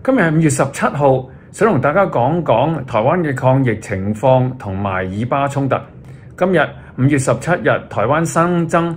今日係5月17號，想同大家講講台灣嘅抗疫情況同埋以巴衝突。今日5月17日，台灣新增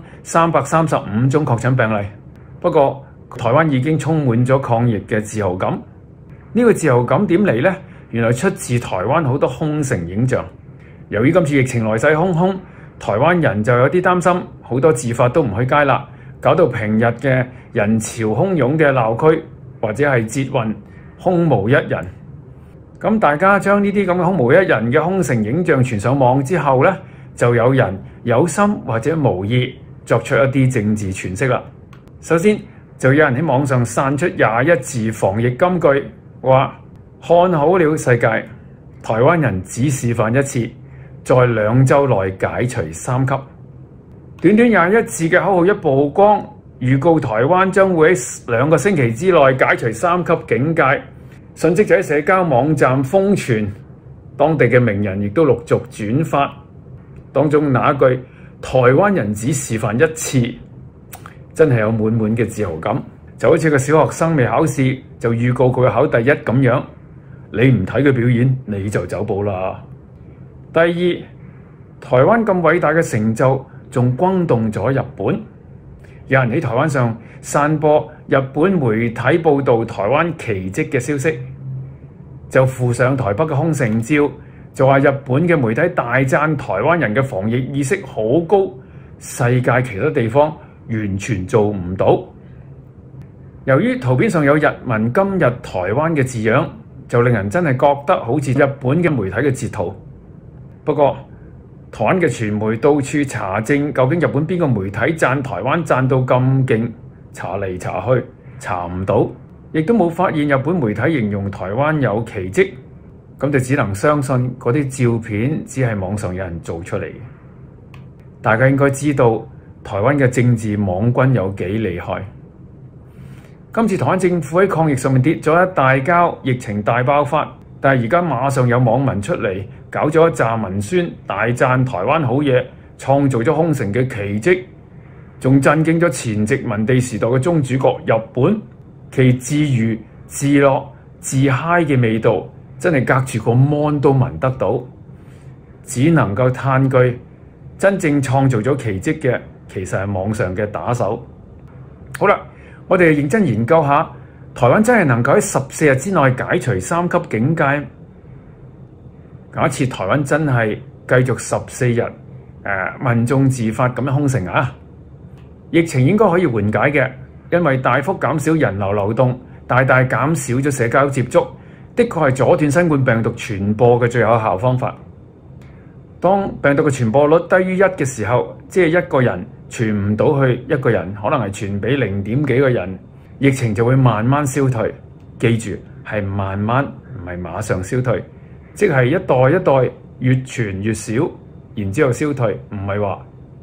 335宗確診病例。不過，台灣已經充滿咗抗疫嘅自豪感。呢個自豪感點嚟呢？原來出自台灣好多空城影像。由於今次疫情來勢洶洶，台灣人就有啲擔心，好多自發都唔去街啦，搞到平日嘅人潮洶湧嘅鬧區或者係捷運空無一人。咁大家將呢啲咁嘅空無一人嘅空城影像傳上網之後呢，就有人有心或者無意作出一啲政治詮釋啦。首先就有人喺網上散出21字防疫金句，話看好了世界，台灣人只示範一次，在2週內解除3級。短短21字嘅口號一曝光，預告台灣將會喺2個星期之內解除3級警戒，迅即就喺社交網站瘋傳，當地嘅名人亦都陸續轉發。當中那一句台灣人只示範一次，真係有滿滿嘅自豪感，就好似個小學生未考試就預告佢會考第一咁樣。你唔睇佢表演，你就走寶啦。第二，台灣咁偉大嘅成就，仲轟動咗日本。有人喺台灣上散播日本媒體報導台灣奇蹟嘅消息，就附上台北嘅空城照，就話日本嘅媒體大讚台灣人嘅防疫意識好高，世界其他地方完全做唔到。由於圖片上有日文今日台灣嘅字樣，就令人真係覺得好似日本嘅媒體嘅截圖。不過，台灣嘅傳媒到處查證，究竟日本邊個媒體讚台灣讚到咁勁？查嚟查去，查唔到，亦都冇發現日本媒體形容台灣有奇蹟。咁就只能相信嗰啲照片只係網上有人做出嚟。大家應該知道台灣嘅政治網軍有幾厲害。今次台灣政府喺抗疫上面跌咗一大跤，疫情大爆發，但係而家馬上有網民出嚟搞咗一紮文宣，大讚台灣好嘢，創造咗空城嘅奇蹟，仲震驚咗前殖民地時代嘅宗主國日本。其自娛自樂自嗨嘅味道真係隔住個 mon 都聞得到，只能夠嘆句，真正創造咗奇蹟嘅其實係網上嘅打手。好啦，我哋認真研究下，台灣真係能夠喺14日之內解除3級警戒？假設台灣真係繼續14日民眾自發咁樣空城啊，疫情應該可以緩解嘅，因為大幅減少人流流動，大大減少咗社交接觸，的確係阻斷新冠病毒傳播嘅最有效方法。當病毒嘅傳播率低於1嘅時候，即係一個人傳唔到去一個人，可能係傳俾0點幾個人，疫情就會慢慢消退。記住，係慢慢，唔係馬上消退，即係一代一代越傳越少，然之後消退，唔係話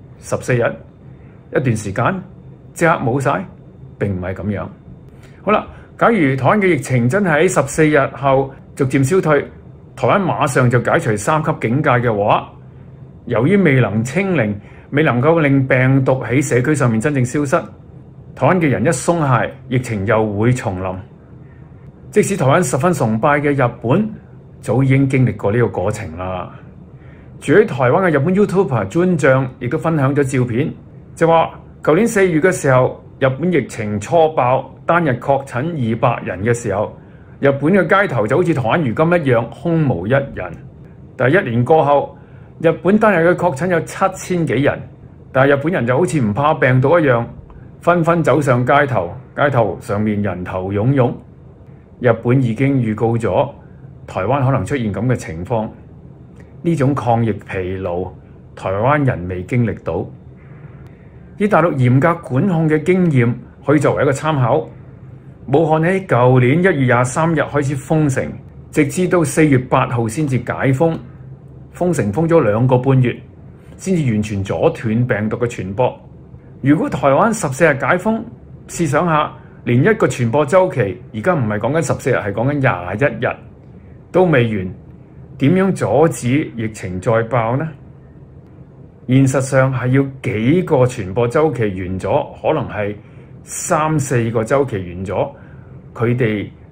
14日一段時間即刻冇晒，並唔係咁樣。好啦，假如台灣嘅疫情真係喺14日後逐漸消退，台灣馬上就解除3級警戒嘅話，由於未能清零，未能夠令病毒喺社區上面真正消失，台灣嘅人一鬆懈，疫情又會重臨。即使台灣十分崇拜嘅日本，早已經經歷過呢個過程啦。住喺台灣嘅日本 YouTuber 尊將亦都分享咗照片，就話舊年4月嘅時候，日本疫情初爆，單日確診200人嘅時候，日本嘅街頭就好似台灣如今一樣空無一人。但係1年過後，日本單日嘅確診有7000幾人，但係日本人就好似唔怕病毒一樣，紛紛走上街頭，街頭上面人頭湧湧。日本已經預告咗台灣可能出現咁嘅情況，呢種抗疫疲勞，台灣人未經歷到。以大陸嚴格管控嘅經驗可以作為一個參考。武漢喺舊年1月23日開始封城，直至到4月8號先至解封，封城封咗2個半月，先至完全阻斷病毒嘅傳播。如果台灣14日解封，試想下，連一個傳播週期，而家唔係講緊14日，係講緊21日都未完，點樣阻止疫情再爆呢？現實上係要幾個傳播週期完咗，可能係3、4個週期完咗，佢哋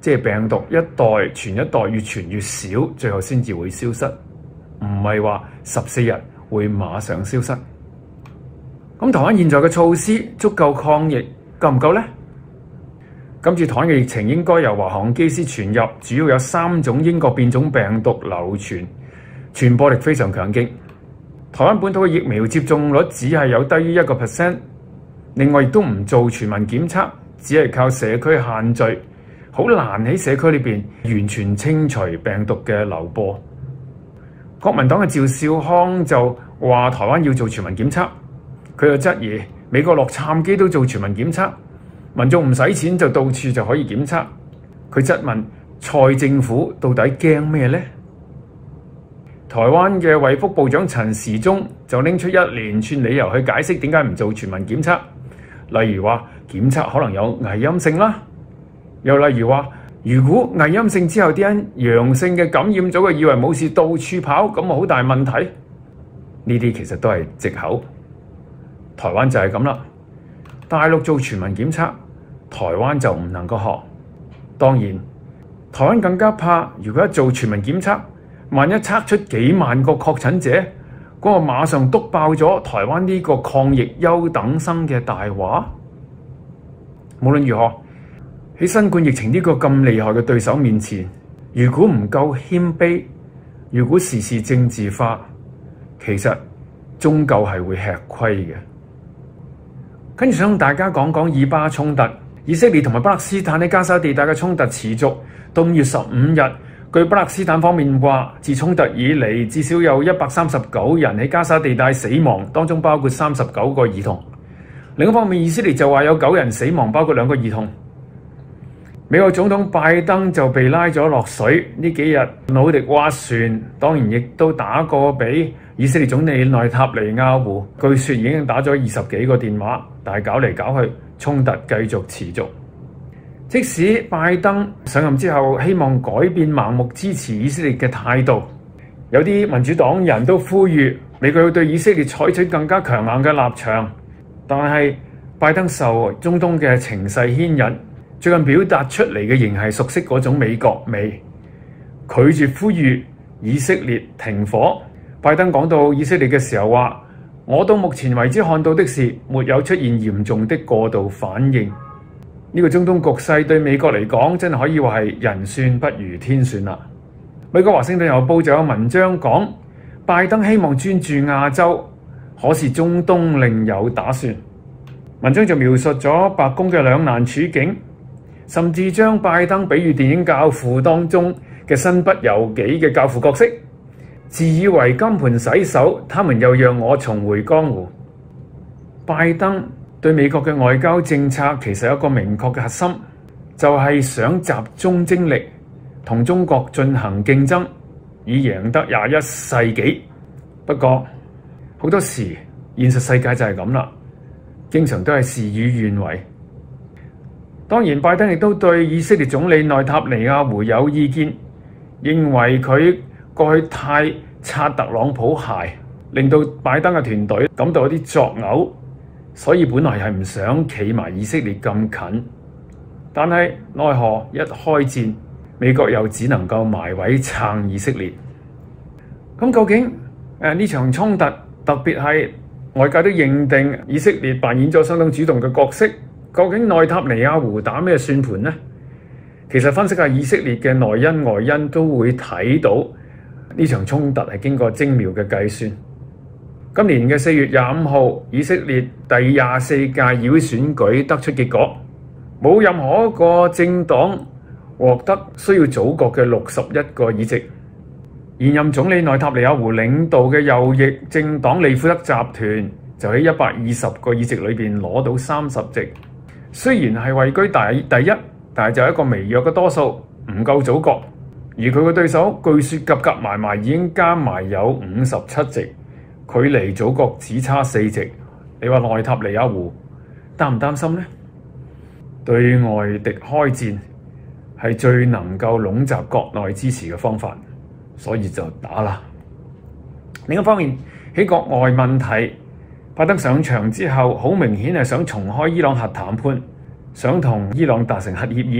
即係病毒一代傳一代，越傳越少，最後先至會消失，唔係話14日會馬上消失。咁台灣現在嘅措施足夠抗疫夠唔夠呢？今次台灣嘅疫情應該由華航機師傳入，主要有3種英國變種病毒流傳，傳播力非常強勁。台灣本土嘅疫苗接種率只係有低於1%，另外亦都唔做全民檢測，只係靠社區限聚，好難喺社區裏邊完全清除病毒嘅流播。國民黨嘅趙少康就話台灣要做全民檢測，佢又質疑美國洛杉磯都做全民檢測，民眾唔使錢就到處就可以檢測。佢質問蔡政府到底驚咩呢？台灣嘅衛福部長陳時中就拎出一連串理由去解釋點解唔做全民檢測，例如話檢測可能有偽陰性啦，又例如話如果偽陰性之後啲人陽性嘅感染咗嘅以為冇事到處跑，咁啊好大問題。呢啲其實都係藉口。台灣就係咁啦，大陸做全民檢測，台灣就唔能夠學。當然，台灣更加怕，如果一做全民檢測，萬一測出幾萬個確診者，嗰個馬上篤爆咗台灣呢個抗疫優等生嘅大話。無論如何，喺新冠疫情呢個咁厲害嘅對手面前，如果唔夠謙卑，如果事事政治化，其實終究係會吃虧嘅。跟住想同大家講講以巴衝突，以色列同埋巴勒斯坦喺加沙地帶嘅衝突持續到5月15日。據巴勒斯坦方面話，自衝突以嚟，至少有139人喺加沙地帶死亡，當中包括39個兒童。另一方面，以色列就話有9人死亡，包括2個兒童。美國總統拜登就被拉咗落水，呢幾日努力斡旋，當然亦都打過俾以色列總理內塔尼亞胡，據說已經打咗20幾個電話，但係搞嚟搞去，衝突繼續持續。即使拜登上任之後希望改變盲目支持以色列嘅態度，有啲民主黨人都呼籲美國要對以色列採取更加強硬嘅立場，但係拜登受中東嘅情勢牽引，最近表達出嚟嘅仍係熟悉嗰種美國味，拒絕呼籲以色列停火。拜登講到以色列嘅時候話：我到目前為止看到的是沒有出現嚴重的過度反應。呢個中東局勢對美國嚟講真係可以話係人算不如天算啦。美國華盛頓郵報就有文章講，拜登希望專注亞洲，可是中東另有打算。文章就描述咗白宮嘅兩難處境，甚至將拜登比喻電影《教父》當中嘅身不由己嘅教父角色，自以為金盆洗手，他們又讓我重回江湖。拜登對美國嘅外交政策其實有一個明確嘅核心，就係想集中精力同中國進行競爭，以贏得21世紀。不過好多時現實世界就係咁啦，經常都係事與願違。當然，拜登亦都對以色列總理內塔尼亞胡有意見，認為佢過去太擦特朗普鞋，令到拜登嘅團隊感到有啲作嘔。所以本來係唔想企埋以色列咁近，但係奈何一開戰，美國又只能夠埋位撐以色列。咁究竟呢場衝突，特別係外界都認定以色列扮演咗相當主動嘅角色，究竟內塔尼亞胡打咩算盤呢？其實分析下以色列嘅內因外因，都會睇到呢場衝突係經過精妙嘅計算。今年嘅4月25號，以色列第24屆議會選舉得出結果，冇任何一個政黨獲得需要組閣嘅61個議席。現任總理內塔尼亞胡領導嘅右翼政黨利庫德集團就喺120個議席裏邊攞到30席，雖然係位居第一，但係就係一個微弱嘅多數，唔夠組閣。而佢嘅對手據說夾埋埋已經加埋有57席。距離組閣只差4席，你話內塔尼亞胡擔唔擔心呢？對外敵開戰係最能夠籠集國內支持嘅方法，所以就打啦。另一方面，喺國外問題，拜登上場之後，好明顯係想重開伊朗核談判，想同伊朗達成核協議。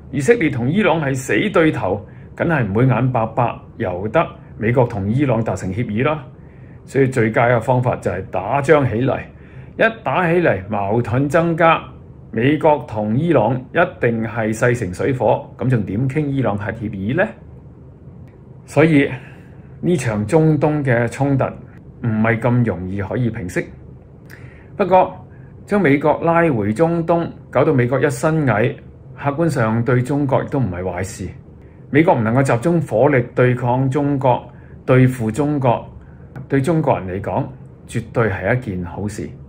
以色列同伊朗係死對頭，梗係唔會眼白白由得美國同伊朗達成協議啦。所以最佳嘅方法就係打仗起嚟，一打起嚟矛盾增加，美國同伊朗一定係勢成水火，咁仲點傾伊朗核協議呢？所以呢場中東嘅衝突唔係咁容易可以平息。不過將美國拉回中東，搞到美國一身蟻，客觀上對中國亦都唔係壞事。美國唔能夠集中火力對抗中國、對付中國，對中國人嚟講絕對係一件好事。